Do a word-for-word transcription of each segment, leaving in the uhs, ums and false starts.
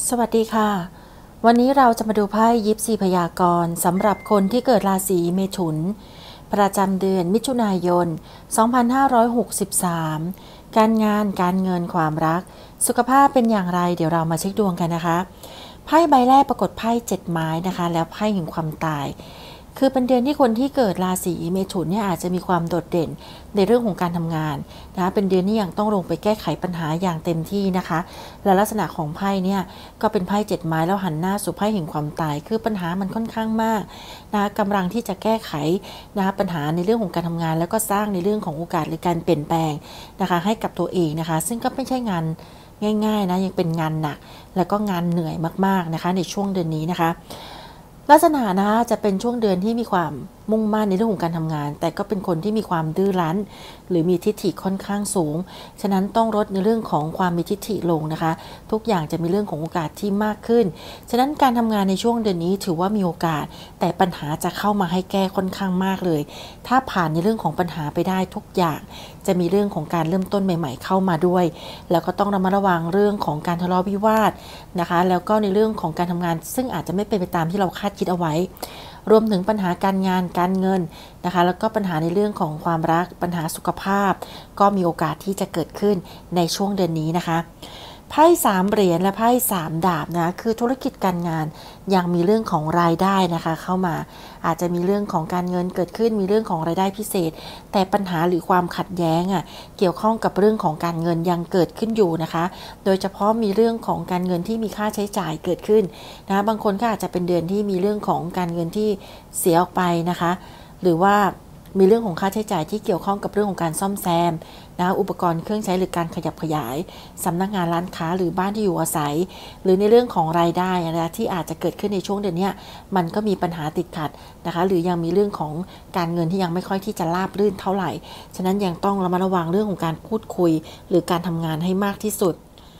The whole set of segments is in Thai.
สวัสดีค่ะวันนี้เราจะมาดูไพ่ยิปซีพยากรณ์สำหรับคนที่เกิดราศีเมถุนประจำเดือนมิถุนายน สองพันห้าร้อยหกสิบสาม การงานการเงินความรักสุขภาพเป็นอย่างไรเดี๋ยวเรามาเช็คดวงกันนะคะไพ่ใบแรกปรากฏไพ่เจ็ดไม้นะคะแล้วไพ่แห่งความตายคือเป็นเดือนที่คนที่เกิดราศีเมถุนเนี่ยอาจจะมีความโดดเด่นในเรื่องของการทำงานนะคะเป็นเดือนที่ยังต้องลงไปแก้ไขปัญหาอย่างเต็มที่นะคะและลักษณะของไพ่เนี่ยก็เป็นไพ่เจ็ดไม้แล้วหันหน้าสู่ไพ่แห่งความตายคือปัญหามันค่อนข้างมากนะคะกำลังที่จะแก้ไขนะคะปัญหาในเรื่องของการทำงานแล้วก็สร้างในเรื่องของโอกาสหรือการเปลี่ยนแปลงนะคะให้กับตัวเองนะคะซึ่งก็ไม่ใช่งานง่ายๆนะยังเป็นงานหนักแล้วก็งานเหนื่อยมากๆนะคะในช่วงเดือนนี้นะคะลักษณะนะคะจะเป็นช่วงเดือนที่มีความมุ่งมั่นในเรื่องของการทำงานแต่ก็เป็นคนที่มีความดื้อรั้นหรือมีทิฐิค่อนข้างสูงฉะนั้นต้องลดในเรื่องของความมีทิฐิลงนะคะทุกอย่างจะมีเรื่องของโอกาสที่มากขึ้นฉะนั้นการทำงานในช่วงเดือนนี้ถือว่ามีโอกาสแต่ปัญหาจะเข้ามาให้แก้ค่อนข้างมากเลยถ้าผ่านในเรื่องของปัญหาไปได้ทุกอย่างจะมีเรื่องของการเริ่มต้นใหม่ๆเข้ามาด้วยแล้วก็ต้องระมัดระวังเรื่องของการทะเลาะวิวาทนะคะแล้วก็ในเรื่องของการทำงานซึ่งอาจจะไม่เป็นไปตามที่เราคาดคิดเอาไว้รวมถึงปัญหาการงานการเงินนะคะแล้วก็ปัญหาในเรื่องของความรักปัญหาสุขภาพก็มีโอกาสที่จะเกิดขึ้นในช่วงเดือนนี้นะคะไพ่สามเหรียญและไพ่สามดาบนะคือธุรกิจการงานยังมีเรื่องของรายได้นะคะเข้ามาอาจจะมีเรื่องของการเงินเกิดขึ้นมีเรื่องของรายได้พิเศษแต่ปัญหาหรือความขัดแย้งอ่ะเกี่ยวข้องกับเรื่องของการเงินยังเกิดขึ้นอยู่นะคะโดยเฉพาะมีเรื่องของการเงินที่มีค่าใช้จ่ายเกิดขึ้นนะบางคนก็อาจจะเป็นเดือนที่มีเรื่องของการเงินที่เสียออกไปนะคะหรือว่ามีเรื่องของค่าใช้จ่ายที่เกี่ยวข้องกับเรื่องของการซ่อมแซมนะอุปกรณ์เครื่องใช้หรือการขยับขยายสำนักงานร้านค้าหรือบ้านที่อยู่อาศัยหรือในเรื่องของรายได้นะที่อาจจะเกิดขึ้นในช่วงเดือนนี้มันก็มีปัญหาติดขัดนะคะหรือยังมีเรื่องของการเงินที่ยังไม่ค่อยที่จะราบรื่นเท่าไหร่ฉะนั้นยังต้องระมัดระวังเรื่องของการพูดคุยหรือการทำงานให้มากที่สุด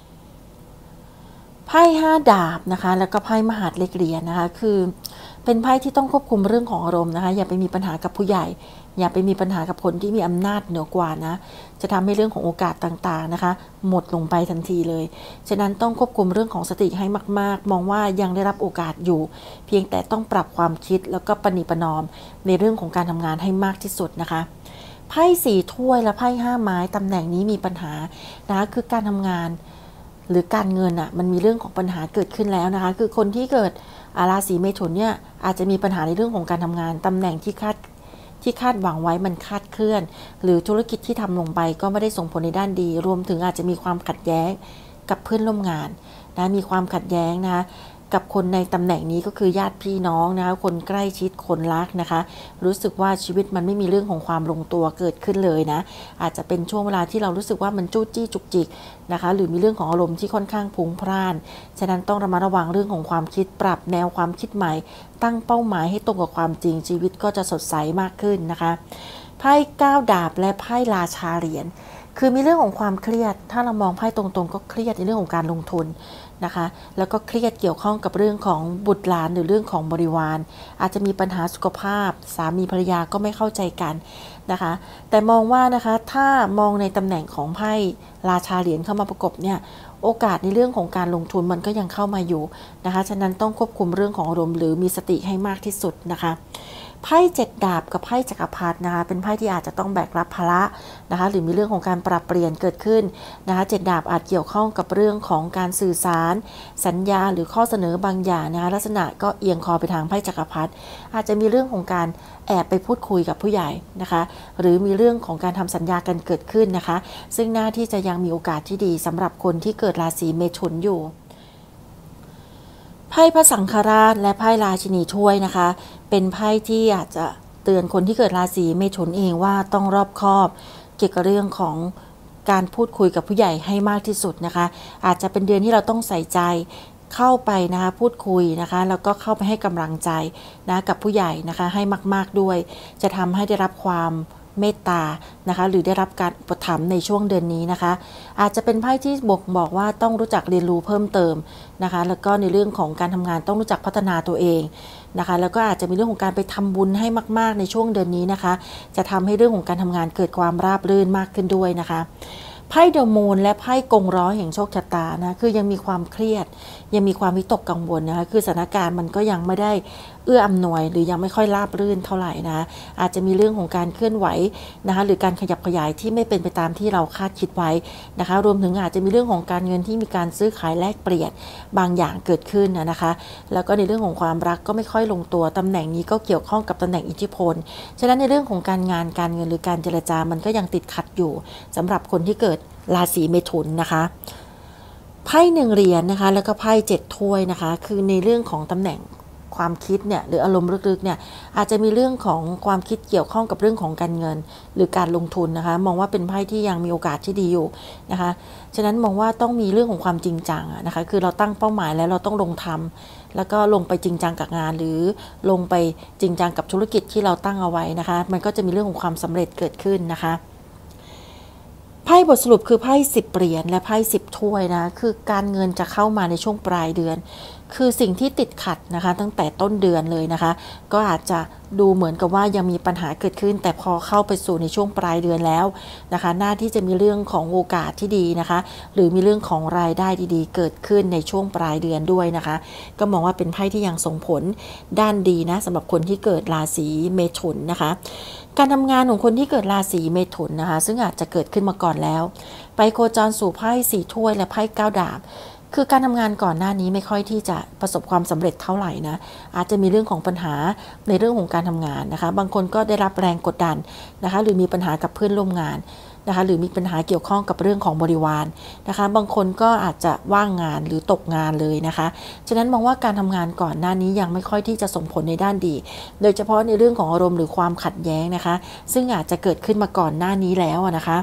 ไพ่ห้าดาบนะคะแล้วก็ไพ่มหาดเล็กเหรียญนะคะคือเป็นไพ่ที่ต้องควบคุมเรื่องของอารมณ์นะคะอย่าไปมีปัญหากับผู้ใหญ่อย่าไปมีปัญหากับคนที่มีอำนาจเหนือกว่านะจะทำให้เรื่องของโอกาสต่างๆนะคะหมดลงไปทันทีเลยฉะนั้นต้องควบคุมเรื่องของสติให้มากๆมองว่ายังได้รับโอกาสอยู่เพียงแต่ต้องปรับความคิดแล้วก็ประนีประนอมในเรื่องของการทำงานให้มากที่สุดนะคะไพ่สี่ถ้วยและไพ่ห้าไม้ตำแหน่งนี้มีปัญหานะคะคือการทำงานหรือการเงินอ่ะมันมีเรื่องของปัญหาเกิดขึ้นแล้วนะคะคือคนที่เกิดราศีเมถุนเนี่ยอาจจะมีปัญหาในเรื่องของการทำงานตำแหน่งที่คาดที่คาดหวังไว้มันคาดเคลื่อนหรือธุรกิจที่ทำลงไปก็ไม่ได้ส่งผลในด้านดีรวมถึงอาจจะมีความขัดแย้งกับเพื่อนร่วมงานนะมีความขัดแย้งนะคะกับคนในตำแหน่งนี้ก็คือญาติพี่น้องนะคะคนใกล้ชิดคนรักนะคะรู้สึกว่าชีวิตมันไม่มีเรื่องของความลงตัวเกิดขึ้นเลยนะอาจจะเป็นช่วงเวลาที่เรารู้สึกว่ามันจู้จี้จุกจิกนะคะหรือมีเรื่องของอารมณ์ที่ค่อนข้างพลุ่งพล่านฉะนั้นต้องระมัดระวังเรื่องของความคิดปรับแนวความคิดใหม่ตั้งเป้าหมายให้ตรงกับความจริงชีวิตก็จะสดใสมากขึ้นนะคะไพ่เก้าดาบและไพ่ราชาเหรียญคือมีเรื่องของความเครียดถ้าเรามองไพ่ตรงๆก็เครียดในเรื่องของการลงทุนนะคะแล้วก็เครียดเกี่ยวข้องกับเรื่องของบุตรหลานหรือเรื่องของบริวารอาจจะมีปัญหาสุขภาพสามีภรรยาก็ไม่เข้าใจกันนะคะแต่มองว่านะคะถ้ามองในตำแหน่งของไพ่ราชาเหรียญเข้ามาประกบเนี่ยโอกาสในเรื่องของการลงทุนมันก็ยังเข้ามาอยู่นะคะฉะนั้นต้องควบคุมเรื่องของอารมณ์หรือมีสติให้มากที่สุดนะคะไพ่เจ็ดดาบกับไพ่จักรพรรดินะคะเป็นไพ่ที่อาจจะต้องแบกรับภาระนะคะหรือมีเรื่องของการปรับเปลี่ยนเกิดขึ้นนะคะเจ็ดดาบอาจเกี่ยวข้องกับเรื่องของการสื่อสารสัญญาหรือข้อเสนอบางอย่างนะคะลักษณะก็เอียงคอไปทางไพ่จักรพรรดิอาจจะมีเรื่องของการแอบไปพูดคุยกับผู้ใหญ่นะคะหรือมีเรื่องของการทำสัญญากันเกิดขึ้นนะคะซึ่งหน้าที่จะยังมีโอกาสที่ดีสำหรับคนที่เกิดราศีเมถุนอยู่ไพ่พระสังฆราชและไพ่ราชินีถ้วยนะคะเป็นไพ่ที่อาจจะเตือนคนที่เกิดราศีเมถุนเองว่าต้องรอบคอบเกี่ยวกับเรื่องของการพูดคุยกับผู้ใหญ่ให้มากที่สุดนะคะอาจจะเป็นเดือนที่เราต้องใส่ใจเข้าไปนะคะพูดคุยนะคะแล้วก็เข้าไปให้กำลังใจนะกับผู้ใหญ่นะคะให้มากๆด้วยจะทำให้ได้รับความเมตตานะคะหรือได้รับการอุปถัมภ์ในช่วงเดือนนี้นะคะอาจจะเป็นไพ่ที่บอกบอกว่าต้องรู้จักเรียนรู้เพิ่มเติมนะคะแล้วก็ในเรื่องของการทำงานต้องรู้จักพัฒนาตัวเองนะคะแล้วก็อาจจะมีเรื่องของการไปทำบุญให้มากๆในช่วงเดือนนี้นะคะจะทำให้เรื่องของการทำงานเกิดความราบรื่นมากขึ้นด้วยนะคะ ไไพ่เดอะมูนและไพ่กงล้อแห่งโชคชะตานะคือยังมีความเครียดยังมีความวิตกกังวลนะคะคือสถานการณ์มันก็ยังไม่ได้เอื้ออำนวยหรือยังไม่ค่อยราบรื่นเท่าไหร่นะอาจจะมีเรื่องของการเคลื่อนไหวนะคะหรือการขยับขยายที่ไม่เป็นไปตามที่เราคาดคิดไว้นะคะรวมถึงอาจจะมีเรื่องของการเงินที่มีการซื้อขายแลกเปลี่ยนบางอย่างเกิดขึ้นนะคะแล้วก็ในเรื่องของความรักก็ไม่ค่อยลงตัวตำแหน่งนี้ก็เกี่ยวข้องกับตำแหน่งอิทธิพลฉะนั้นในเรื่องของการงานการเงินหรือการเจรจามันก็ยังติดขัดอยู่สำหรับคนที่เกิดราศีเมถุนนะคะไพ่หนึ่งเหรียญนะคะแล้วก็ไพ่เจ็ดถ้วยนะคะคือในเรื่องของตำแหน่งความคิดเนี่ยหรืออารมณ์ลึกๆเนี่ยอาจจะมีเรื่องของความคิดเกี่ยวข้องกับเรื่องของการเงินหรือการลงทุนนะคะมองว่าเป็นไพ่ที่ยังมีโอกาสที่ดีอยู่นะคะฉะนั้นมองว่าต้องมีเรื่องของความจริงจังนะคะคือเราตั้งเป้าหมายแล้วเราต้องลงทำแล้วก็ลงไปจริงจังกับงานหรือลงไปจริงจังกับธุรกิจที่เราตั้งเอาไว้นะคะมันก็จะมีเรื่องของความสำเร็จเกิดขึ้นนะคะไพ่บทสรุปคือไพ่สิบเหรียญและไพ่สิบถ้วยนะคือการเงินจะเข้ามาในช่วงปลายเดือนคือสิ่งที่ติดขัดนะคะตั้งแต่ต้นเดือนเลยนะคะก็อาจจะดูเหมือนกับว่ายังมีปัญหาเกิดขึ้นแต่พอเข้าไปสู่ในช่วงปลายเดือนแล้วนะคะหน้าที่จะมีเรื่องของโอกาสที่ดีนะคะหรือมีเรื่องของรายได้ดีๆเกิดขึ้นในช่วงปลายเดือนด้วยนะคะก็มองว่าเป็นไพ่ที่ยังส่งผลด้านดีนะสำหรับคนที่เกิดราศีเมถุนนะคะการทำงานของคนที่เกิดราศีเมถุนนะคะซึ่งอาจจะเกิดขึ้นมาก่อนแล้วไปโคจรสู่ไพ่สี่ถ้วยและไพ่เก้าดาบคือการทำงานก่อนหน้านี้ไม่ค่อยที่จะประสบความสำเร็จเท่าไหร่นะอาจจะมีเรื่องของปัญหาในเรื่องของการทำงานนะคะบางคนก็ได้รับแรงกดดันนะคะหรือมีปัญหากับเพื่อนร่วมงานนะคะหรือมีปัญหาเกี่ยวข้องกับเรื่องของบริวารนะคะบางคนก็อาจจะว่างงานหรือตกงานเลยนะคะฉะนั้นมองว่าการทำงานก่อนหน้านี้ยังไม่ค่อยที่จะส่งผลในด้านดีโดยเฉพาะในเรื่องของอารมณ์หรือความขัดแย้งนะคะซึ่งอาจจะเกิดขึ้นมาก่อนหน้านี้แล้วนะคะ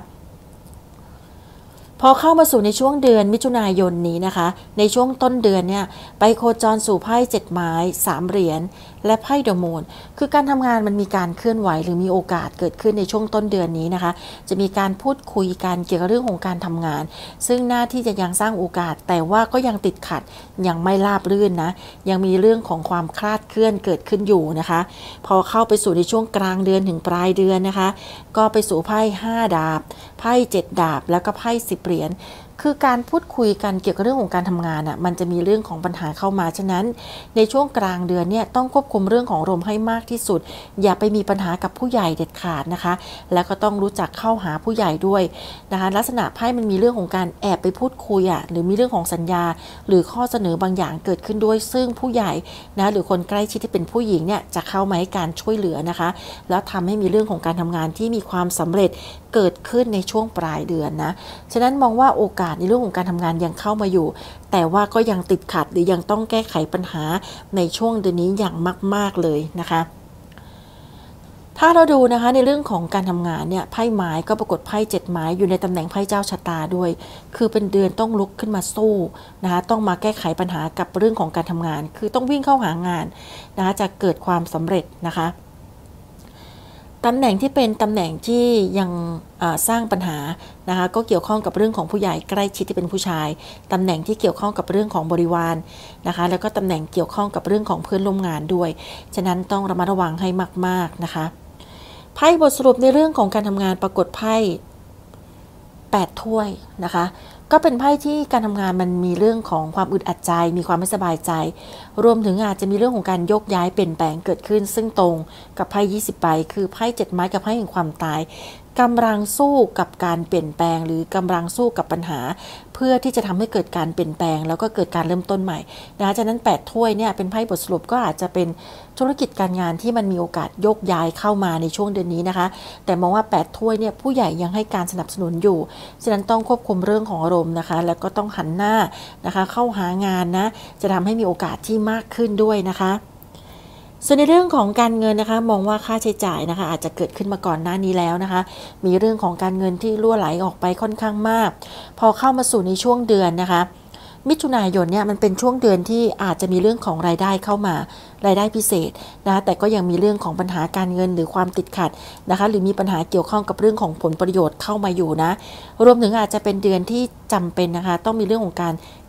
พอเข้ามาสู่ในช่วงเดือนมิถุนายนนี้นะคะในช่วงต้นเดือนเนี่ยไปโคจรสู่ไพ่เจ็ดไม้สามเหรียญและไพ่เดอะมูนคือการทำงานมันมีการเคลื่อนไหวหรือมีโอกาสเกิดขึ้นในช่วงต้นเดือนนี้นะคะจะมีการพูดคุยกันเกี่ยวกับเรื่องของการทำงานซึ่งหน้าที่จะยังสร้างโอกาสแต่ว่าก็ยังติดขัดยังไม่ราบรื่นนะยังมีเรื่องของความคลาดเคลื่อนเกิดขึ้นอยู่นะคะพอเข้าไปสู่ในช่วงกลางเดือนถึงปลายเดือนนะคะก็ไปสู่ไพ่ห้าดาบไพ่เจ็ดดาบแล้วก็ไพ่สิบเหรียญคือการพูดคุยกันเกี่ยวกับเรื่องของการทำงานอ่ะมันจะมีเรื่องของปัญหาเข้ามาฉะนั้นในช่วงกลางเดือนเนี่ยต้องควบคุมเรื่องของอารมณ์ให้มากที่สุดอย่าไปมีปัญหากับผู้ใหญ่เด็ดขาดนะคะแล้วก็ต้องรู้จักเข้าหาผู้ใหญ่ด้วยนะคะลักษณะไพ่มันมีเรื่องของการแอบไปพูดคุยอ่ะหรือมีเรื่องของสัญญาหรือข้อเสนอบางอย่างเกิดขึ้นด้วยซึ่งผู้ใหญ่นะหรือคนใกล้ชิดที่เป็นผู้หญิงเนี่ยจะเข้ามาให้การช่วยเหลือนะคะแล้วทำให้มีเรื่องของการทำงานที่มีความสำเร็จเกิดขึ้นในช่วงปลายเดือนนะฉะนั้นมองว่าโอกาสในเรื่องของการทำงานยังเข้ามาอยู่แต่ว่าก็ยังติดขัดหรือยังต้องแก้ไขปัญหาในช่วงเดือนนี้อย่างมากๆเลยนะคะถ้าเราดูนะคะในเรื่องของการทำงานเนี่ยไพ่ไม้ก็ปรากฏไพ่เจ็ดไม้อยู่ในตำแหน่งไพ่เจ้าชะตาด้วยคือเป็นเดือนต้องลุกขึ้นมาสู้นะคะต้องมาแก้ไขปัญหากับเรื่องของการทำงานคือต้องวิ่งเข้าหางานนะคะจะเกิดความสำเร็จนะคะตำแหน่งที่เป็นตำแหน่งที่ยังสร้างปัญหานะคะก็เกี่ยวข้องกับเรื่องของผู้ใหญ่ใกล้ชิดที่เป็นผู้ชายตำแหน่งที่เกี่ยวข้องกับเรื่องของบริวารนะคะแล้วก็ตำแหน่งเกี่ยวข้องกับเรื่องของเพื่อนร่วมงานด้วยฉะนั้นต้องระมัดระวังให้มากๆนะคะไพ่บทสรุปในเรื่องของการทำงานปรากฏไพ่แปดถ้วยนะคะก็เป็นไพ่ที่การทำงานมันมีเรื่องของความอึดอัดใจมีความไม่สบายใจรวมถึงอาจจะมีเรื่องของการยกย้ายเปลี่ยนแปลงเกิดขึ้นซึ่งตรงกับไพ่ยี่สิบใบคือไพ่เจ็ดไม้กับไพ่แห่งความตายกำลังสู้กับการเปลี่ยนแปลงหรือกำลังสู้กับปัญหาเพื่อที่จะทำให้เกิดการเปลี่ยนแปลงแล้วก็เกิดการเริ่มต้นใหม่นะคะฉะนั้นแปดถ้วยเนี่ยเป็นไพ่บทสรุปก็อาจจะเป็นธุรกิจการงานที่มันมีโอกาสโยกย้ายเข้ามาในช่วงเดือนนี้นะคะแต่มองว่าแปดถ้วยเนี่ยผู้ใหญ่ยังให้การสนับสนุนอยู่ฉะนั้นต้องควบคุมเรื่องของอารมณ์นะคะแล้วก็ต้องหันหน้านะคะเข้าหางานนะจะทำให้มีโอกาสที่มากขึ้นด้วยนะคะส่วนในเรื่องของการเงินนะคะมองว่าค่าใช้จ่ายนะคะอาจจะเกิดขึ้นมาก่อนหน้านี้แล้วนะคะมีเรื่องของการเงินที่รั่วไหลออกไปค่อนข้างมากพอเข้ามาสู่ในช่วงเดือนนะคะมิถุนายนเนี่ยมันเป็นช่วงเดือนที่อาจจะมีเรื่องของรายได้เข้ามารายได้พิเศษนะแต่ก็ยังมีเรื่องของปัญหาการเงินหรือความติดขัดนะคะหรือมีปัญหาเกี่ยวข้องกับเรื่องของผลประโยชน์เข้ามาอยู่นะรวมถึงอาจจะเป็นเดือนที่จำเป็นนะคะต้องมีเรื่องของการ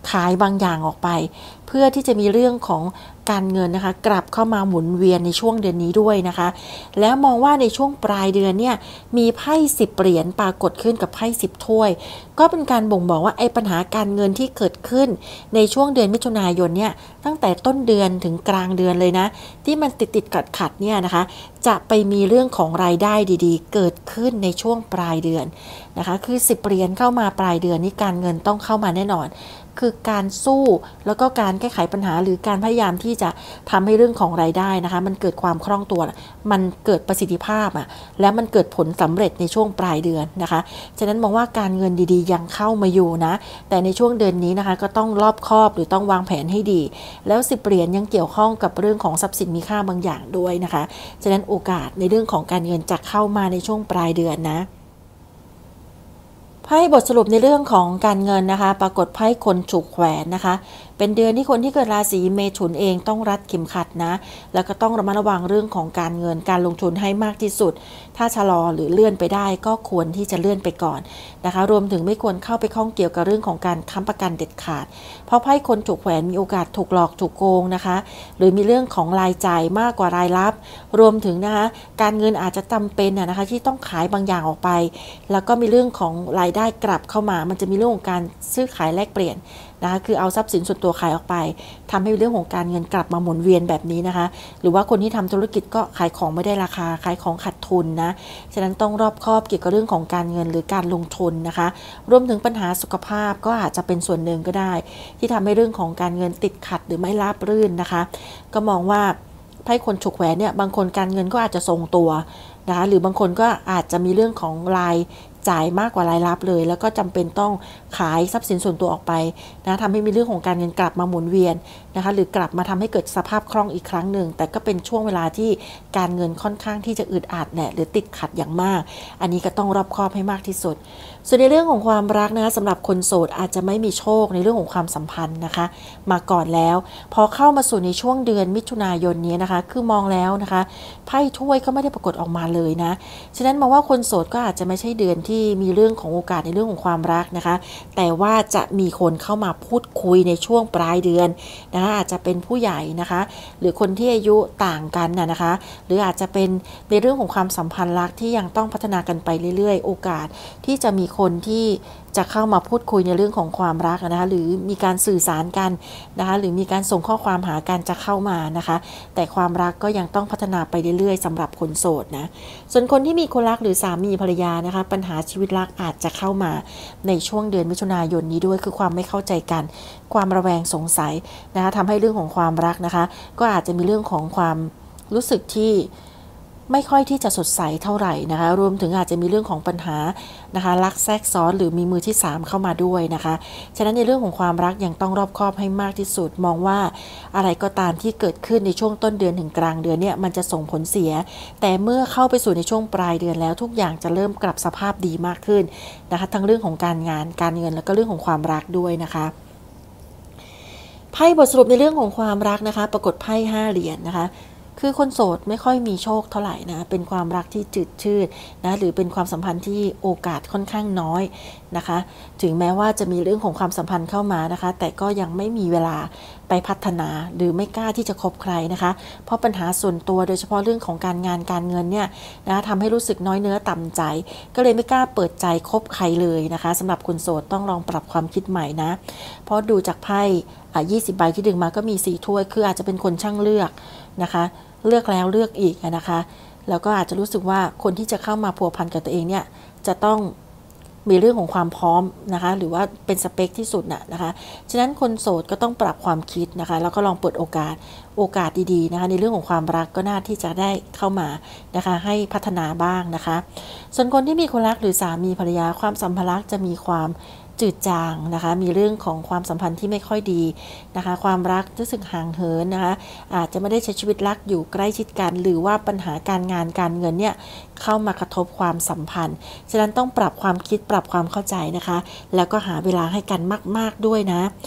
ขายบางอย่างออกไปเพื่อที่จะมีเรื่องของการเงินนะคะกลับเข้ามาหมุนเวียนในช่วงเดือนนี้ด้วยนะคะแล้วมองว่าในช่วงปลายเดือนเนี่ยมีไพ่สิบเหรียญปรากฏขึ้นกับไพ่สิบถ้วยก็เป็นการบ่งบอกว่าไอ้ปัญหาการเงินที่เกิดขึ้นในช่วงเดือนมิถุนายนเนี่ยตั้งแต่ต้นเดือนถึงกลางเดือนเลยนะที่มันติดติดขัดขัดเนี่ยนะคะจะไปมีเรื่องของรายได้ดีๆเกิดขึ้นในช่วงปลายเดือนนะคะคือสิบเหรียญเข้ามาปลายเดือนนี้การเงินต้องเข้ามาแน่นอนคือการสู้แล้วก็การแก้ไขปัญหาหรือการพยายามที่จะทำให้เรื่องของรายได้นะคะมันเกิดความคล่องตัวมันเกิดประสิทธิภาพอ่ะและมันเกิดผลสำเร็จในช่วงปลายเดือนนะคะฉะนั้นมองว่าการเงินดีๆยังเข้ามาอยู่นะแต่ในช่วงเดือนนี้นะคะก็ต้องรอบคอบหรือต้องวางแผนให้ดีแล้วสิบเหรียญยังเกี่ยวข้องกับเรื่องของทรัพย์สินมีค่าบางอย่างด้วยนะคะฉะนั้นโอกาสในเรื่องของการเงินจะเข้ามาในช่วงปลายเดือนนะไพ่บทสรุปในเรื่องของการเงินนะคะปรากฏไพ่คนฉุกแขวนนะคะเป็นเดือนที่คนที่เกิดราศีเมถุนเองต้องรัดเข็มขัดนะแล้วก็ต้องระมัดระวังเรื่องของการเงินการลงทุนให้มากที่สุดถ้าชะลอหรือเลื่อนไปได้ก็ควรที่จะเลื่อนไปก่อนนะคะรวมถึงไม่ควรเข้าไปข้องเกี่ยวกับเรื่องของการค้ำประกันเด็ดขาดเพราะไพ่คนฉุกแขวนมีโอกาสถูกหลอกถูกโกงนะคะหรือมีเรื่องของรายจ่ายมากกว่ารายรับรวมถึงนะคะการเงินอาจจะจำเป็นนะคะที่ต้องขายบางอย่างออกไปแล้วก็มีเรื่องของรายได้กลับเข้ามามันจะมีเรื่องของการซื้อขายแลกเปลี่ยนนะคะคือเอาทรัพย์สินส่วนตัวขายออกไปทำให้เรื่องของการเงินกลับมาหมุนเวียนแบบนี้นะคะหรือว่าคนที่ทำธุรกิจก็ขายของไม่ได้ราคาขายของขาดทุนนะฉะนั้นต้องรอบคอบเกี่ยวกับเรื่องของการเงินหรือการลงทุนนะคะรวมถึงปัญหาสุขภาพก็อาจจะเป็นส่วนหนึ่งก็ได้ที่ทำให้เรื่องของการเงินติดขัดหรือไม่ราบรื่นนะคะก็มองว่าไพ่คนฉุกแขวนเนี่ยบางคนการเงินก็อาจจะทรงตัวนะคะหรือบางคนก็อาจจะมีเรื่องของรายจ่ายมากกว่ารายรับเลยแล้วก็จำเป็นต้องขายทรัพย์สินส่วนตัวออกไปนะทำให้มีเรื่องของการเงินกลับมาหมุนเวียนนะคะหรือกลับมาทำให้เกิดสภาพคล่องอีกครั้งหนึ่งแต่ก็เป็นช่วงเวลาที่การเงินค่อนข้างที่จะอึดอัดแหละหรือติดขัดอย่างมากอันนี้ก็ต้องรอบคอบให้มากที่สุดส่วนในเรื่องของความรักนะคะสำหรับคนโสดอาจจะไม่มีโชคในเรื่องของความสัมพันธ์นะคะมาก่อนแล้วพอเข้ามาสู่ในช่วงเดือนมิถุนายนนี้นะคะคือมองแล้วนะคะไพ่ถ้วยก็ไม่ได้ปรากฏออกมาเลยนะฉะนั้นมองว่าคนโสดก็อาจจะไม่ใช่เดือนที่มีเรื่องของโอกาสในเรื่องของความรักนะคะแต่ว่าจะมีคนเข้ามาพูดคุยในช่วงปลายเดือนนะคะอาจจะเป็นผู้ใหญ่นะคะหรือคนที่อายุต่างกันนะนะคะหรืออาจจะเป็นในเรื่องของความสัมพันธ์รักที่ยังต้องพัฒนากันไปเรื่อยๆโอกาสที่จะมีคนที่จะเข้ามาพูดคุยในเรื่องของความรักนะคะหรือมีการสื่อสารกันนะคะหรือมีการส่งข้อความหากันจะเข้ามานะคะแต่ความรักก็ยังต้องพัฒนาไปเรื่อยๆสำหรับคนโสดนะส่วนคนที่มีคนรักหรือสามีภรรยานะคะปัญหาชีวิตรักอาจจะเข้ามาในช่วงเดือนมิถุนายนนี้ด้วยคือความไม่เข้าใจกันความระแวงสงสัยนะคะทำให้เรื่องของความรักนะคะก็อาจจะมีเรื่องของความรู้สึกที่ไม่ค่อยที่จะสดใสเท่าไหร่นะคะรวมถึงอาจจะมีเรื่องของปัญหานะคะรักแทรกซ้อนหรือมีมือที่สามเข้ามาด้วยนะคะฉะนั้นในเรื่องของความรักยังต้องรอบคอบให้มากที่สุดมองว่าอะไรก็ตามที่เกิดขึ้นในช่วงต้นเดือนถึงกลางเดือนเนี่ยมันจะส่งผลเสียแต่เมื่อเข้าไปสู่ในช่วงปลายเดือนแล้วทุกอย่างจะเริ่มกลับสภาพดีมากขึ้นนะคะทั้งเรื่องของการงานการเงินแล้วก็เรื่องของความรักด้วยนะคะไพ่บทสรุปในเรื่องของความรักนะคะปรากฏไพ่ห้าเหรียญ นะคะคือคนโสดไม่ค่อยมีโชคเท่าไหร่นะเป็นความรักที่จืดชืดนะหรือเป็นความสัมพันธ์ที่โอกาสค่อนข้างน้อยนะคะถึงแม้ว่าจะมีเรื่องของความสัมพันธ์เข้ามานะคะแต่ก็ยังไม่มีเวลาไปพัฒนาหรือไม่กล้าที่จะคบใครนะคะเพราะปัญหาส่วนตัวโดยเฉพาะเรื่องของการงานการเงินเนี่ยนะทำให้รู้สึกน้อยเนื้อต่ำใจก็เลยไม่กล้าเปิดใจคบใครเลยนะคะสำหรับคนโสดต้องลองปรับความคิดใหม่นะเพราะดูจากไพ่ยี่สิบใบที่ดึงมาก็มีสี่ถ้วยคืออาจจะเป็นคนช่างเลือกนะคะเลือกแล้วเลือกอีกนะคะแล้วก็อาจจะรู้สึกว่าคนที่จะเข้ามาพัวพันกับตัวเองเนี่ยจะต้องมีเรื่องของความพร้อมนะคะหรือว่าเป็นสเปคที่สุดน่ะนะคะฉะนั้นคนโสดก็ต้องปรับความคิดนะคะแล้วก็ลองเปิดโอกาสโอกาสดีๆนะคะในเรื่องของความรักก็น่าที่จะได้เข้ามานะคะให้พัฒนาบ้างนะคะส่วนคนที่มีคนรักหรือสามีภรรยาความสัมพันธ์รักจะมีความจืดจางนะคะมีเรื่องของความสัมพันธ์ที่ไม่ค่อยดีนะคะความรักรู้สึกห่างเหินนะคะอาจจะไม่ได้ใช้ชีวิตรักอยู่ใกล้ชิดกันหรือว่าปัญหาการงานการเงินเนี่ยเข้ามากระทบความสัมพันธ์ฉะนั้นต้องปรับความคิดปรับความเข้าใจนะคะแล้วก็หาเวลาให้กันมากๆด้วยนะ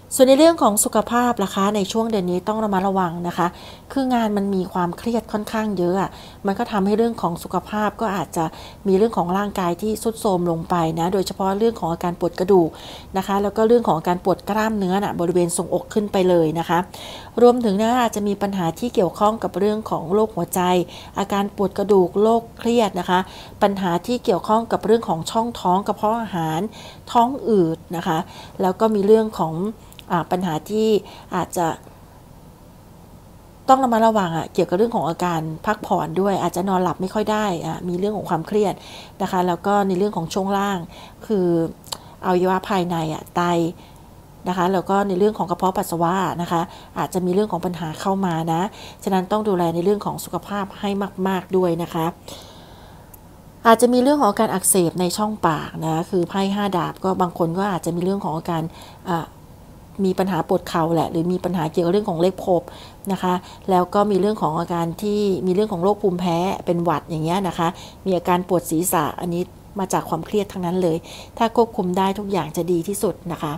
ส่วนในเรื่องของสุขภาพล่ะคะในช่วงเดือนนี้ต้องระมัดระวังนะคะคืองานมันมีความเครียดค่อนข้างเยอะมันก็ทำให้เรื่องของสุขภาพก็อาจจะมีเรื่องของร่างกายที่ทรุดโทรมลงไปนะโดยเฉพาะเรื่องของอาการปวดกระดูกนะคะแล้วก็เรื่องของอาการปวดกล้ามเนื้อนะบริเวณทรวงอกขึ้นไปเลยนะคะรวมถึงนะอาจจะมีปัญหาที่เกี่ยวข้องกับเรื่องของโรคหัวใจอาการปวดกระดูกโรคเครียดนะคะปัญหาที่เกี่ยวข้องกับเรื่องของช่องท้องกระเพาะอาหารท้องอืดนะคะแล้วก็มีเรื่องของปัญหาที่อาจจะต้องระมัดระวังอ่ะเกี่ยวกับเรื่องของอาการพักผ่อนด้วยอาจจะนอนหลับไม่ค่อยได้อ่ะมีเรื่องของความเครียดนะคะแล้วก็ในเรื่องของช่วงล่างคืออวัยวะภายในอ่ะไตนะคะแล้วก็ในเรื่องของกระเพาะปัสสาวะนะคะอาจจะมีเรื่องของปัญหาเข้ามานะฉะนั้นต้องดูแลในเรื่องของสุขภาพให้มากๆด้วยนะคะอาจจะมีเรื่องของอาการอักเสบในช่องปากนะคือไพ่ห้าดาบก็บางคนก็อาจจะมีเรื่องของอาการมีปัญหาปวดเข่าแหละหรือมีปัญหาเกี่ยวกับเรื่องของเล็บขบนะคะแล้วก็มีเรื่องของอาการที่มีเรื่องของโรคภูมิแพ้เป็นหวัดอย่างเงี้ยนะคะมีอาการปวดศีรษะอันนี้มาจากความเครียดทั้งนั้นเลยถ้าควบคุมได้ทุกอย่างจะดีที่สุดนะคะ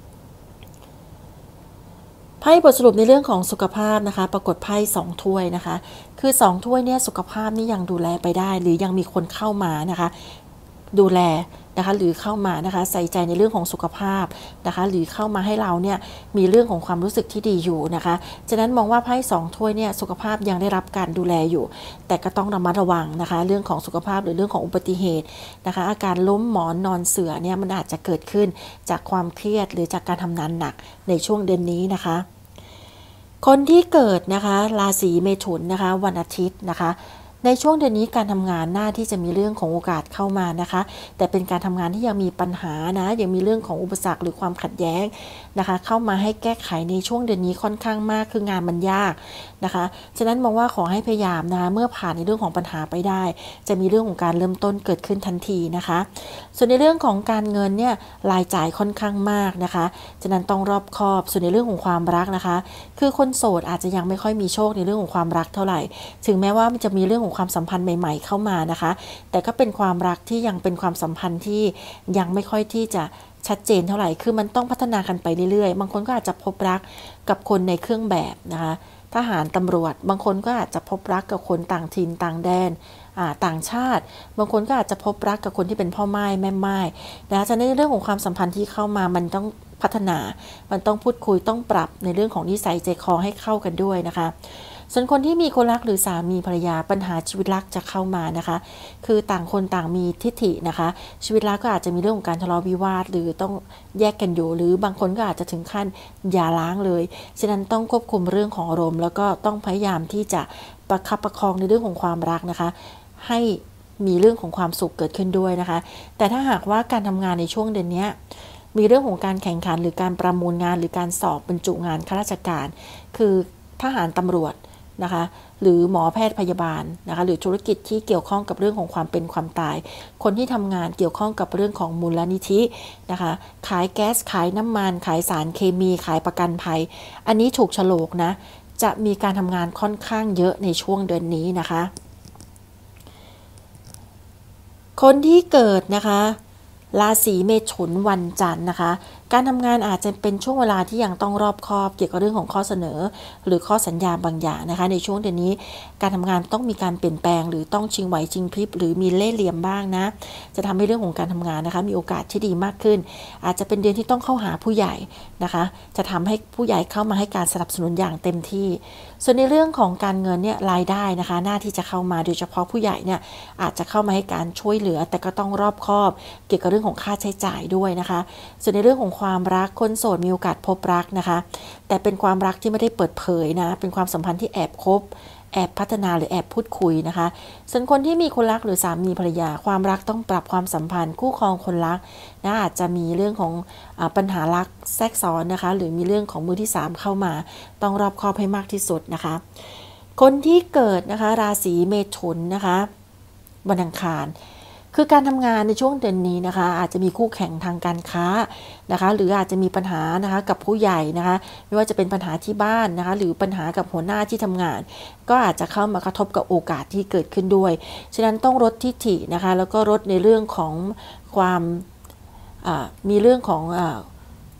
ไพ่บทสรุปในเรื่องของสุขภาพนะคะปรากฏไพ่สองถ้วยนะคะคือสองถ้วยเนี่ยสุขภาพนี่ยังดูแลไปได้หรือยังมีคนเข้ามานะคะดูแลนะคะหรือเข้ามานะคะใส่ใจในเรื่องของสุขภาพนะคะหรือเข้ามาให้เราเนี่ยมีเรื่องของความรู้สึกที่ดีอยู่นะคะฉะนั้นมองว่าไพ่สองถ้วยเนี่ยสุขภาพยังได้รับการดูแลอยู่แต่ก็ต้องระมัดระวังนะคะเรื่องของสุขภาพหรือเรื่องของอุบัติเหตุนะคะอาการล้มหมอนนอนเสื่อเนี่ยมันอาจจะเกิดขึ้นจากความเครียดหรือจากการทำงานหนักในช่วงเดือนนี้นะคะคนที่เกิดนะคะราศีเมถุนนะคะวันอาทิตย์นะคะในช่วงเดือนนี้การทำงานหน้าที่จะมีเรื่องของโอกาสเข้ามานะคะแต่เป็นการทำงานที่ยังมีปัญหานะยังมีเรื่องของอุปสรรคหรือความขัดแย้งนะคะเข้ามาให้แก้ไขในช่วงเดือนนี้ค่อนข้างมากคืองานมันยากนะคะฉะนั้นมองว่าขอให้พยายามนะเมื่อผ่านในเรื่องของปัญหาไปได้จะมีเรื่องของการเริ่มต้นเกิดขึ้นทันทีนะคะส่วนในเรื่องของการเงินเนี่ยรายจ่ายค่อนข้างมากนะคะฉะนั้นต้องรอบคอบส่วนในเรื่องของความรักนะคะคือคนโสดอาจจะยังไม่ค่อยมีโชคในเรื่องของความรักเท่าไหร่ถึงแม้ว่ามันจะมีเรื่องของความสัมพันธ์ใหม่ๆเข้ามานะคะแต่ก็เป็นความรักที่ยังเป็นความสัมพันธ์ที่ยังไม่ค่อยที่จะชัดเจนเท่าไหร่คือมันต้องพัฒนากันไปเรื่อยๆบางคนก็อาจจะพบรักกับคนในเครื่องแบบนะคะทหารตำรวจบางคนก็อาจจะพบรักกับคนต่างถิ่นต่างแดนต่างชาติบางคนก็อาจจะพบรักกับคนที่เป็นพ่อไม้แม่ไม้นะคะฉะนั้นในเรื่องของความสัมพันธ์ที่เข้ามามันต้องพัฒนามันต้องพูดคุยต้องปรับในเรื่องของนิสัยใจคอให้เข้ากันด้วยนะคะส่วนคนที่มีคนรักหรือสามีภรรยาปัญหาชีวิตรักจะเข้ามานะคะคือต่างคนต่างมีทิฐินะคะชีวิตรักก็อาจจะมีเรื่องของการทะเลาะวิวาทหรือต้องแยกกันอยู่หรือบางคนก็อาจจะถึงขั้นหย่าร้างเลยฉะนั้นต้องควบคุมเรื่องของอารมณ์แล้วก็ต้องพยายามที่จะประคับประคองในเรื่องของความรักนะคะให้มีเรื่องของความสุขเกิดขึ้นด้วยนะคะแต่ถ้าหากว่าการทำงานในช่วงเดือนนี้มีเรื่องของการแข่งขันหรือการประมูลงานหรือการสอบบรรจุงานข้าราชการคือทหารตำรวจนะคะหรือหมอแพทย์พยาบาลนะคะหรือธุรกิจที่เกี่ยวข้องกับเรื่องของความเป็นความตายคนที่ทำงานเกี่ยวข้องกับเรื่องของมูลนิธินะคะขายแก๊สขายน้ำมันขายสารเคมีขายประกันภัยอันนี้ถูกโฉลกนะจะมีการทำงานค่อนข้างเยอะในช่วงเดือนนี้นะคะคนที่เกิดนะคะราศีเมถุนวันจันทร์นะคะการทำงานอาจจะเป็นช่วงเวลาที่ยังต้องรอบคอบเกี่ยวกับเรื่องของข้อเสนอหรือข้อสัญญาบางอย่างนะคะในช่วงเดือนนี้การทำงานต้องมีการเปลี่ยนแปลงหรือต้องชิงไหวชิงพริบหรือมีเล่ห์เหลี่ยมบ้างนะจะทำให้เรื่องของการทำงานนะคะมีโอกาสที่ดีมากขึ้นอาจจะเป็นเดือนที่ต้องเข้าหาผู้ใหญ่นะคะจะทำให้ผู้ใหญ่เข้ามาให้การสนับสนุนอย่างเต็มที่ส่วนในเรื่องของการเงินเนี่ยรายได้นะคะหน้าที่จะเข้ามาโดยเฉพาะผู้ใหญ่เนี่ยอาจจะเข้ามาให้การช่วยเหลือแต่ก็ต้องรอบคอบเกี่ยวกับเรื่องของค่าใช้จ่ายด้วยนะคะส่วนในเรื่องของความรักคนโสดมีโอกาสพบรักนะคะแต่เป็นความรักที่ไม่ได้เปิดเผยนะเป็นความสัมพันธ์ที่แอบคบแอบพัฒนาหรือแอบพูดคุยนะคะส่วนคนที่มีคนรักหรือสามีภรรยาความรักต้องปรับความสัมพันธ์คู่ครองคนรักนะอาจจะมีเรื่องของอ่าปัญหารักแทรกซ้อนนะคะหรือมีเรื่องของมือที่สามเข้ามาต้องรอบคอบให้มากที่สุดนะคะคนที่เกิดนะคะราศีเมถุนนะคะวันอังคารคือการทำงานในช่วงเดือนนี้นะคะอาจจะมีคู่แข่งทางการค้านะคะหรืออาจจะมีปัญหานะคะกับผู้ใหญ่นะคะไม่ว่าจะเป็นปัญหาที่บ้านนะคะหรือปัญหากับหัวหน้าที่ทำงานก็อาจจะเข้ามากระทบกับโอกาสที่เกิดขึ้นด้วยฉะนั้นต้องลดทิฐินะคะแล้วก็ลดในเรื่องของความมีเรื่องของ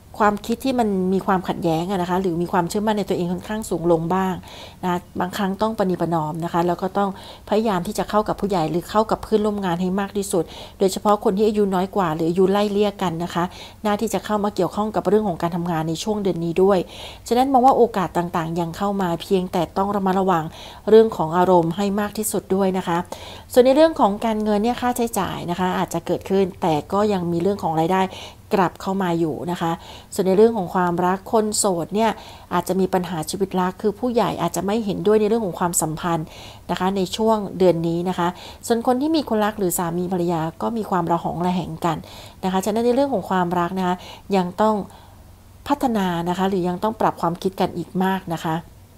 ความคิดที่มันมีความขัดแย้งนะคะหรือมีความเชื่อมั่นในตัวเองค่อนข้างสูงลงบ้างนะบางครั้งต้องประนีประนอมนะคะแล้วก็ต้องพยายามที่จะเข้ากับผู้ใหญ่หรือเข้ากับเพื่อนร่วมงานให้มากที่สุดโดยเฉพาะคนที่อายุน้อยกว่าหรืออายุไล่เลี่ยกันนะคะน่าที่จะเข้ามาเกี่ยวข้องกับเรื่องของการทำงานในช่วงเดือนนี้ด้วยฉะนั้นมองว่าโอกาสต่างๆยังเข้ามาเพียงแต่ต้องระมัดระวังเรื่องของอารมณ์ให้มากที่สุดด้วยนะคะส่วนในเรื่องของการเงินเนี่ยค่าใช้จ่ายนะคะอาจจะเกิดขึ้นแต่ก็ยังมีเรื่องของรายได้กลับเข้ามาอยู่นะคะส่วนในเรื่องของความรักคนโสดเนี่ยอาจจะมีปัญหาชีวิตรักคือผู้ใหญ่อาจจะไม่เห็นด้วยในเรื่องของความสัมพันธ์นะคะในช่วงเดือนนี้นะคะส่วนคนที่มีคนรักหรือสามีภรรยาก็มีความระหองระแหงกันนะคะฉะนั้นในเรื่องของความรักนะคะยังต้องพัฒนานะคะหรือยังต้องปรับความคิดกันอีกมากนะคะ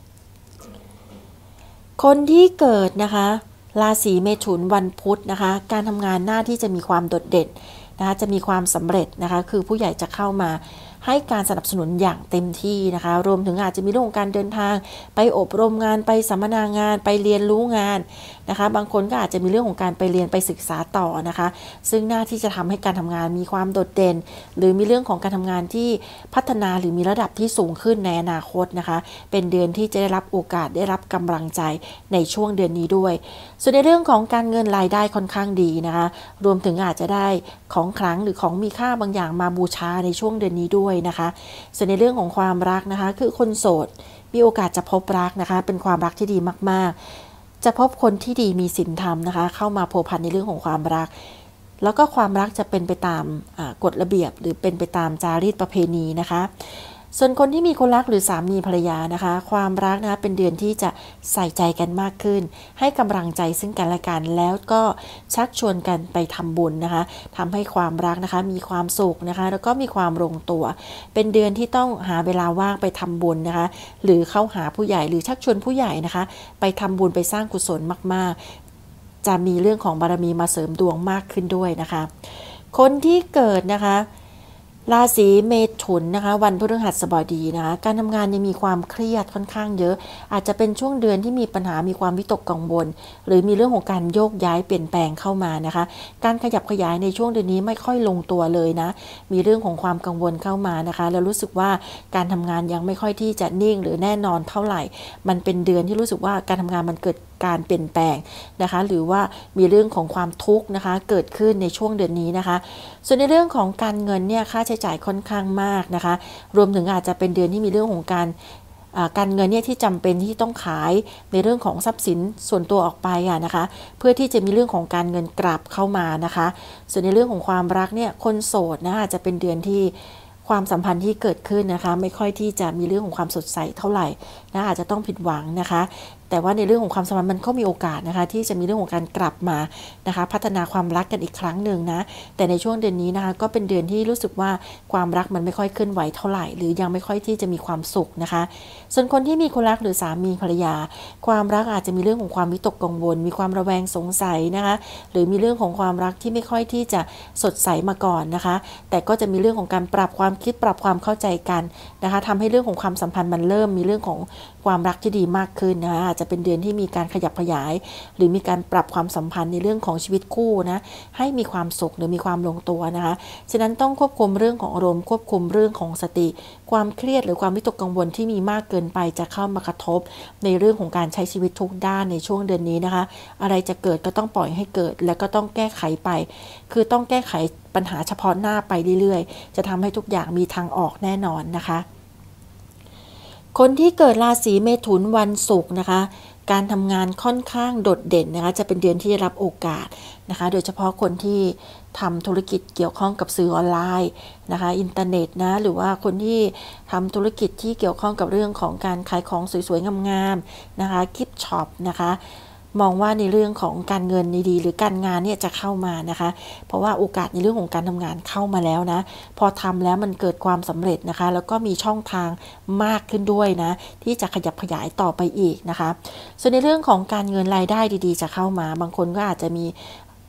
คนที่เกิดนะคะราศีเมถุนวันพุธนะคะการทำงานหน้าที่จะมีความโดดเด่นนะคะจะมีความสำเร็จนะคะคือผู้ใหญ่จะเข้ามาให้การสนับสนุนอย่างเต็มที่นะคะรวมถึงอาจจะมีเรื่องของการเดินทางไปอบรมงานไปสัมมนางานไปเรียนรู้งานนะคะบางคนก็อาจจะมีเรื่องของการไปเรียนไปศึกษาต่อนะคะซึ่งหน้าที่จะทำให้การทำงานมีความโดดเด่นหรือมีเรื่องของการทำงานที่พัฒนาหรือมีระดับที่สูงขึ้นในอนาคตนะคะเป็นเดือนที่จะได้รับโอกาสได้รับกำลังใจในช่วงเดือนนี้ด้วยส่วนในเรื่องของการเงินรายได้ค่อนข้างดีนะคะรวมถึงอาจจะได้ของขลังหรือของมีค่าบางอย่างมาบูชาในช่วงเดือนนี้ด้วยนะคะส่วนในเรื่องของความรักนะคะคือคนโสดมีโอกาสจะพบรักนะคะเป็นความรักที่ดีมากๆจะพบคนที่ดีมีศีลธรรมนะคะเข้ามาพัวพันในเรื่องของความรักแล้วก็ความรักจะเป็นไปตามกฎระเบียบหรือเป็นไปตามจารีตประเพณีนะคะส่วนคนที่มีคนรักหรือสามีภรรยานะคะความรักนะคะเป็นเดือนที่จะใส่ใจกันมากขึ้นให้กำลังใจซึ่งกันและกันแล้วก็ชักชวนกันไปทำบุญนะคะทำให้ความรักนะคะมีความสุขนะคะแล้วก็มีความลงตัวเป็นเดือนที่ต้องหาเวลาว่างไปทำบุญนะคะหรือเข้าหาผู้ใหญ่หรือชักชวนผู้ใหญ่นะคะไปทำบุญไปสร้างกุศลมากๆจะมีเรื่องของบารมีมาเสริมดวงมากขึ้นด้วยนะคะคนที่เกิดนะคะราศีเมถุนนะคะวันพฤหัสบดีนะคะการทำงานยังมีความเครียดค่อนข้างเยอะอาจจะเป็นช่วงเดือนที่มีปัญหามีความวิตกกังวลหรือมีเรื่องของการโยกย้ายเปลี่ยนแปลงเข้ามานะคะการขยับขยายในช่วงเดือนนี้ไม่ค่อยลงตัวเลยนะมีเรื่องของความกังวลเข้ามานะคะแล้วรู้สึกว่าการทำงานยังไม่ค่อยที่จะนิ่งหรือแน่นอนเท่าไหร่มันเป็นเดือนที่รู้สึกว่าการทำงานมันเกิดการเปลี่ยนแปลงนะคะหรือว่ามีเรื่องของความทุกข์นะคะเกิดขึ้นในช่วงเดือนนี้นะคะส่วนในเรื่องของการเงินเนี่ยค่าใช้จ่ายค่อนข้างมากนะคะรวมถึงอาจจะเป็นเดือนที่มีเรื่องของการการเงินเนี่ยที่จำเป็นที่ต้องขายในเรื่องของทรัพย์สินส่วนตัวออกไปอะนะคะเพื่อที่จะมีเรื่องของการเงินกลับเข้ามานะคะส่วนในเรื่องของความรักเนี่ยคนโสดนะอาจจะเป็นเดือนที่ความสัมพันธ์ที่เกิดขึ้นนะคะไม่ค่อยที่จะมีเรื่องของความสดใสเท่าไหร่นะอาจจะต้องผิดหวังนะคะแต่ว่าในเรื่องของความสัมพันธ์มันก็มีโอกาสนะคะที่จะมีเรื่องของการกลับมานะคะพัฒนาความรักกันอีกครั้งหนึ่งนะแต่ในช่วงเดือนนี้นะคะก็เป็นเดือนที่รู้สึกว่าความรักมันไม่ค่อยเคลื่อนไหวเท่าไหร่หรือยังไม่ค่อยที่จะมีความสุขนะคะส่วนคนที่มีคนรักหรือสามีภรรยาความรักอาจจะมีเรื่องของความวิตกกังวลมีความระแวงสงสัยนะคะหรือมีเรื่องของความรักที่ไม่ค่อยที่จะสดใสมาก่อนนะคะแต่ก็จะมีเรื่องของการปรับความคิดปรับความเข้าใจกันนะคะทำให้เรื่องของความสัมพันธ์มันเริ่มมีเรื่องของความรักที่ดีมากขึ้นนะคะอาจจะเป็นเดือนที่มีการขยับขยายหรือมีการปรับความสัมพันธ์ในเรื่องของชีวิตคู่นะให้มีความสุขหรือมีความลงตัวนะคะฉะนั้นต้องควบคุมเรื่องของอารมณ์ควบคุมเรื่องของสติความเครียดหรือความวิตกกังวลที่มีมากเกินไปจะเข้ามากระทบในเรื่องของการใช้ชีวิตทุกด้านในช่วงเดือนนี้นะคะอะไรจะเกิดก็ต้องปล่อยให้เกิดแล้วก็ต้องแก้ไขไปคือต้องแก้ไขปัญหาเฉพาะหน้าไปเรื่อยๆจะทำให้ทุกอย่างมีทางออกแน่นอนนะคะคนที่เกิดราศีเมถุนวันศุกร์นะคะการทำงานค่อนข้างโดดเด่นนะคะจะเป็นเดือนที่ได้รับโอกาสนะคะโดยเฉพาะคนที่ทำธุรกิจเกี่ยวข้องกับสื่อออนไลน์นะคะอินเทอร์เน็ตนะหรือว่าคนที่ทำธุรกิจที่เกี่ยวข้องกับเรื่องของการขายของสวยๆงามๆนะคะกิฟต์ช็อปนะคะมองว่าในเรื่องของการเงินดีๆหรือการงานเนี่ยจะเข้ามานะคะเพราะว่าโอกาสในเรื่องของการทำงานเข้ามาแล้วนะพอทำแล้วมันเกิดความสำเร็จนะคะแล้วก็มีช่องทางมากขึ้นด้วยนะที่จะขยับขยายต่อไปอีกนะคะส่วนในเรื่องของการเงินรายได้ดีๆจะเข้ามาบางคนก็อาจจะมี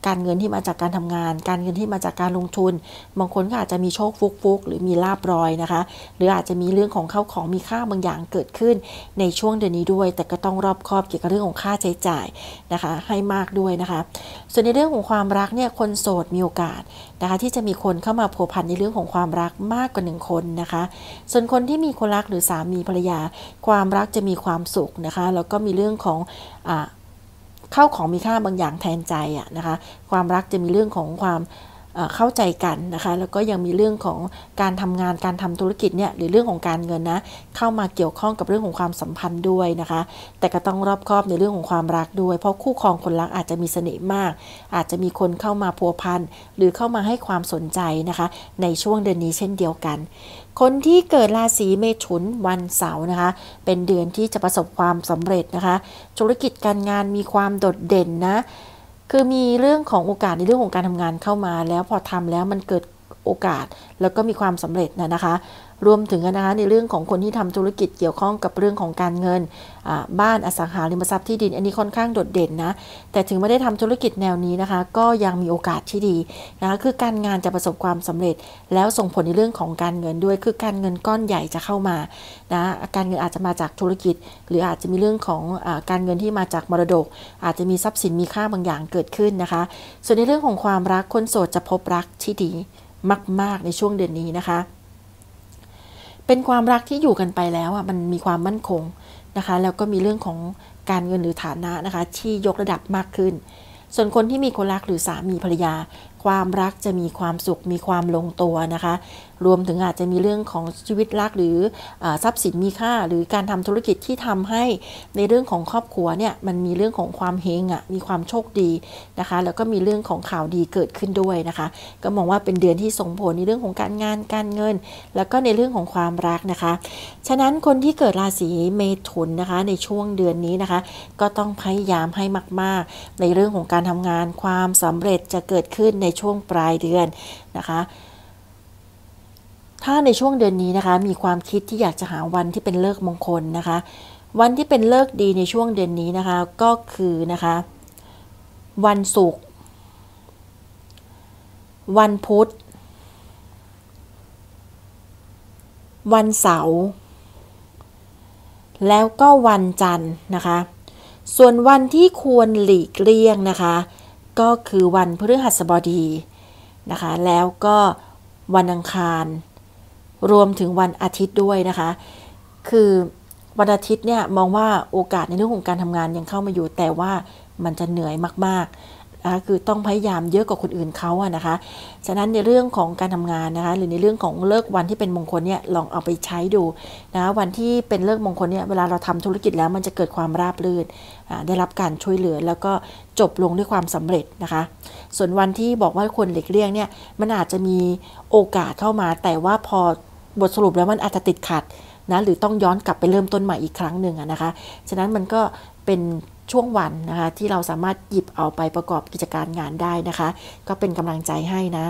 การเงินที่มาจากการทำงานการเงินที่มาจากการลงทุนบางคนก็อาจจะมีโชคฟุกๆหรือมีลาภลอยนะคะหรืออาจจะมีเรื่องของเข้าของมีค่าบางอย่างเกิดขึ้นในช่วงเดือนนี้ด้วยแต่ก็ต้องรอบคอบเกี่ยวกับเรื่องของค่าใช้จ่ายนะคะให้มากด้วยนะคะส่วนในเรื่องของความรักเนี่ยคนโสดมีโอกาสนะคะที่จะมีคนเข้ามาผัวพันในเรื่องของความรักมากกว่าหนึ่งคนนะคะส่วนคนที่มีคนรักหรือสามีภรรยาความรักจะมีความสุขนะคะแล้วก็มีเรื่องของอ่าเข้าของมีค่าบางอย่างแทนใจอะนะคะความรักจะมีเรื่องของความเข้าใจกันนะคะแล้วก็ยังมีเรื่องของการทำงานการทำธุรกิจเนี่ยหรือเรื่องของการเงินนะเข้ามาเกี่ยวข้องกับเรื่องของความสัมพันธ์ด้วยนะคะแต่ก็ต้องรอบคอบในเรื่องของความรักด้วยเพราะคู่ครองคนรักอาจจะมีเสน่ห์มากอาจจะมีคนเข้ามาพัวพันหรือเข้ามาให้ความสนใจนะคะในช่วงเดือนนี้เช่นเดียวกันคนที่เกิดราศีเมถุนวันเสาร์นะคะเป็นเดือนที่จะประสบความสำเร็จนะคะธุรกิจการงานมีความโดดเด่นนะคือมีเรื่องของโอกาสในเรื่องของการทำงานเข้ามาแล้วพอทำแล้วมันเกิดโอกาสแล้วก็มีความสำเร็จนะนะคะรวมถึงนะคะในเรื่องของคนที่ทำธุรกิจเกี่ยวข้องกับเรื่องของการเงินบ้านอสังหาริมทรัพย์ที่ดินอันนี้ค่อนข้างโดดเด่นนะแต่ถึงไม่ได้ทำธุรกิจแนวนี้นะคะก็ยังมีโอกาสที่ดีนะคะคือการงานจะประสบความสำเร็จแล้วส่งผลในเรื่องของการเงินด้วยคือการเงินก้อนใหญ่จะเข้ามานะการเงินอาจจะมาจากธุรกิจหรืออาจจะมีเรื่องของอาการเงินที่มาจากมรดกอาจจะมีทรัพย์สินมีค่าบางอย่างเกิดขึ้นนะคะส่วนในเรื่องของความรักคนโสดจะพบรักที่ดีมากๆในช่วงเดือนนี้นะคะเป็นความรักที่อยู่กันไปแล้วอ่ะมันมีความมั่นคงนะคะแล้วก็มีเรื่องของการเงินหรือฐานะนะคะที่ยกระดับมากขึ้นส่วนคนที่มีคนรักหรือสามีภรรยาความรักจะมีความสุขมีความลงตัวนะคะรวมถึงอาจจะมีเรื่องของชีวิตรักหรือทรัพย์สินมีค่าหรือการทำธุรกิจที่ทำให้ในเรื่องของครอบครัวเนี่ยมันมีเรื่องของความเฮงอ่ะมีความโชคดีนะคะแล้วก็มีเรื่องของข่าวดีเกิดขึ้นด้วยนะคะก็มองว่าเป็นเดือนที่ส่งผลในเรื่องของการงานการเงินแล้วก็ในเรื่องของความรักนะคะฉะนั้นคนที่เกิดราศีเมถุนนะคะในช่วงเดือนนี้นะคะก็ต้องพยายามให้มากๆในเรื่องของการทำงานความสำเร็จจะเกิดขึ้นในช่วงปลายเดือนนะคะถ้าในช่วงเดือนนี้นะคะมีความคิดที่อยากจะหาวันที่เป็นฤกษ์มงคลนะคะวันที่เป็นฤกษ์ดีในช่วงเดือนนี้นะคะก็คือนะคะวันศุกร์วันพุธวันเสาร์แล้วก็วันจันทร์นะคะส่วนวันที่ควรหลีกเลี่ยงนะคะก็คือวันพฤหัสบดีนะคะแล้วก็วันอังคารรวมถึงวันอาทิตย์ด้วยนะคะคือวันอาทิตย์เนี่ยมองว่าโอกาสในเรื่องของการทำงานยังเข้ามาอยู่แต่ว่ามันจะเหนื่อยมากๆนะคะคือต้องพยายามเยอะกว่าคนอื่นเขาอะนะคะฉะนั้นในเรื่องของการทำงานนะคะหรือในเรื่องของเลิกวันที่เป็นมงคลเนี่ยลองเอาไปใช้ดูนะคะวันที่เป็นเลิกมงคลเนี่ยเวลาเราทำธุรกิจแล้วมันจะเกิดความราบรื่นได้รับการช่วยเหลือแล้วก็จบลงด้วยความสำเร็จนะคะส่วนวันที่บอกว่าควรหลีกเลี่ยงเนี่ยมันอาจจะมีโอกาสเข้ามาแต่ว่าพอบทสรุปแล้วมันอาจจะติดขัดนะหรือต้องย้อนกลับไปเริ่มต้นใหม่อีกครั้งหนึ่งนะคะฉะนั้นมันก็เป็นช่วงวันนะคะที่เราสามารถหยิบเอาไปประกอบกิจการงานได้นะคะก็เป็นกำลังใจให้นะ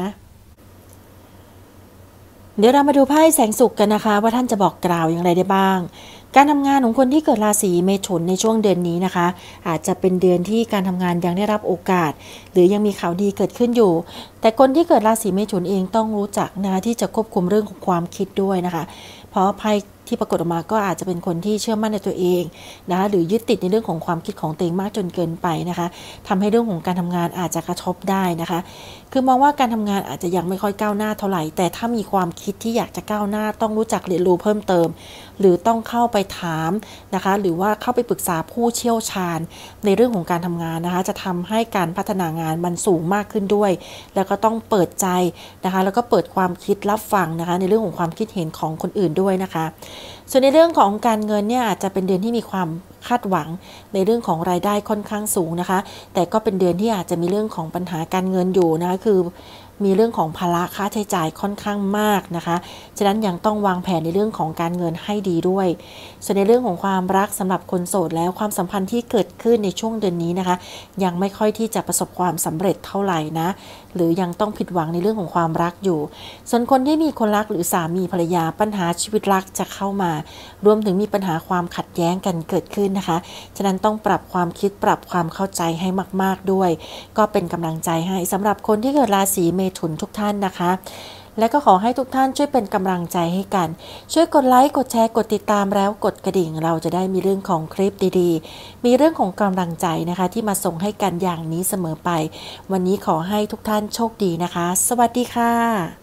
เดี๋ยวเรามาดูไพ่แสงสุขกันนะคะว่าท่านจะบอกกล่าวอย่างไรได้บ้างการทำงานของคนที่เกิดราศีเมถุนในช่วงเดือนนี้นะคะอาจจะเป็นเดือนที่การทำงานยังได้รับโอกาสหรือยังมีข่าวดีเกิดขึ้นอยู่แต่คนที่เกิดราศีเมถุนเองต้องรู้จักนะคะที่จะควบคุมเรื่องของความคิดด้วยนะคะเพราะไพ่ที่ปรากฏออกมาก็อาจจะเป็นคนที่เชื่อมั่นในตัวเองนะคะหรือยึดติดในเรื่องของความคิดของตัวเองมากจนเกินไปนะคะทำให้เรื่องของการทำงานอาจจะกระทบได้นะคะคือมองว่าการทำงานอาจจะยังไม่ค่อยก้าวหน้าเท่าไหร่แต่ถ้ามีความคิดที่อยากจะก้าวหน้าต้องรู้จักเรียนรู้เพิ่มเติมหรือต้องเข้าไปถามนะคะหรือว่าเข้าไปปรึกษาผู้เชี่ยวชาญในเรื่องของการทำงานนะคะจะทำให้การพัฒนางานมันสูงมากขึ้นด้วยแล้วก็ต้องเปิดใจนะคะแล้วก็เปิดความคิดรับฟังนะคะในเรื่องของความคิดเห็นของคนอื่นด้วยนะคะส่วนในเรื่องของการเงินเนี่ยอาจจะเป็นเดือนที่มีความคาดหวังในเรื่องของรายได้ค่อนข้างสูงนะคะแต่ก็เป็นเดือนที่อาจจะมีเรื่องของปัญหาการเงินอยู่นะคะคือมีเรื่องของภาระค่าใช้จ่ายค่อนข้างมากนะคะฉะนั้นยังต้องวางแผนในเรื่องของการเงินให้ดีด้วยส่วนในเรื่องของความรักสำหรับคนโสดแล้วความสัมพันธ์ที่เกิดขึ้นในช่วงเดือนนี้นะคะยังไม่ค่อยที่จะประสบความสำเร็จเท่าไหร่นะหรือยังต้องผิดหวังในเรื่องของความรักอยู่ส่วนคนที่มีคนรักหรือสามีภรรยาปัญหาชีวิตรักจะเข้ามารวมถึงมีปัญหาความขัดแย้งกันเกิดขึ้นนะคะฉะนั้นต้องปรับความคิดปรับความเข้าใจให้มากๆด้วยก็เป็นกำลังใจให้สำหรับคนที่เกิดราศีเมถุนทุกท่านนะคะและก็ขอให้ทุกท่านช่วยเป็นกำลังใจให้กันช่วยกดไลค์กดแชร์กดติดตามแล้วกดกระดิ่งเราจะได้มีเรื่องของคลิปดีๆมีเรื่องของกำลังใจนะคะที่มาส่งให้กันอย่างนี้เสมอไปวันนี้ขอให้ทุกท่านโชคดีนะคะสวัสดีค่ะ